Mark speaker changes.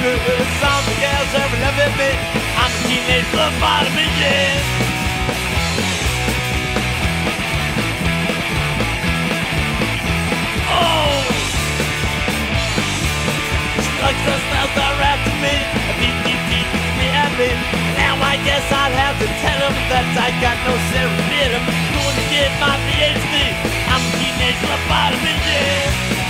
Speaker 1: Some girls are loving me. I'm a teenage lobotomy, yeah. Oh! Slugs and smells are after me. Beat me at me. Now I guess I'll have to tell them that I got no serotonin. Going to get my PhD. I'm a teenage lobotomy, yeah.